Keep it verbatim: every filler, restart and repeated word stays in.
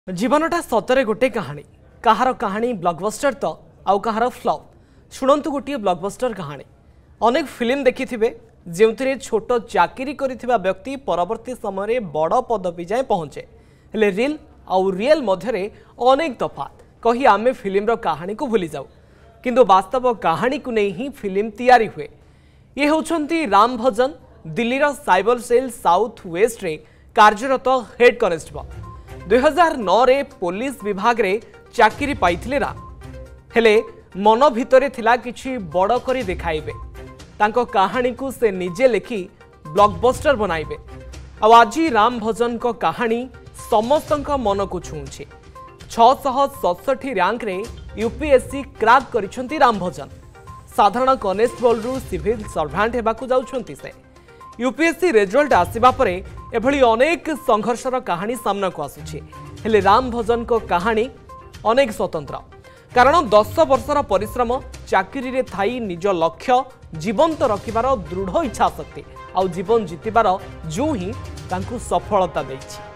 जीवनटा सतरे गोटे कहानी कहार कहानी ब्लॉकबस्टर तो आउ कहार फ्लॉप शुणु गोटे ब्लॉकबस्टर कहानी अनेक फिल्म देखि जो छोट चाकरी करिथिबा व्यक्ति परवर्ती समय बड़ पदवी जाए पहुंचे हेले रिल आउ रियल मध्यरे अनेक तफात कही आमे फिल्म कहानी को भूली जाऊ किंतु वास्तव कहानी को नहीं ही फिल्म तैयारी हुए। ये होछंती राम भजन दिल्लीर साइबर सेल साउथ वेस्ट रे कार्यरत हेड कनेस्टेबल दुई हजार नौ रे पुलिस विभाग रे चाकरी पाइथिले राम हेले मन भितरे थिला किछि बड़ करी देखाइबे तांको कहानी को से निजे लिखि ब्लॉकबस्टर बनाइबे। अब आज राम भजन को कहानी समस्तंक मन को छुंछे छह सौ सड़सठ रैंक रे यूपीएससी क्रैक करिसंती राम भजन साधारण कनेस्टेबल रु सिविल सर्वेंट हेबाकू जाउछंती से यूपीएससी रिजल्ट आसिबा परे एभली अनेक संघर्षर कहानी सामना को आसुछि हेले राम भजन को कहानी अनेक स्वतंत्र कारण दस वर्षर परिश्रम चाकरी रे थाई निज लक्ष्य जीवंत रखिबार दृढ़ इच्छा शक्ति आउ जीवन जीतिबार जो ही तांकु सफलता देछि।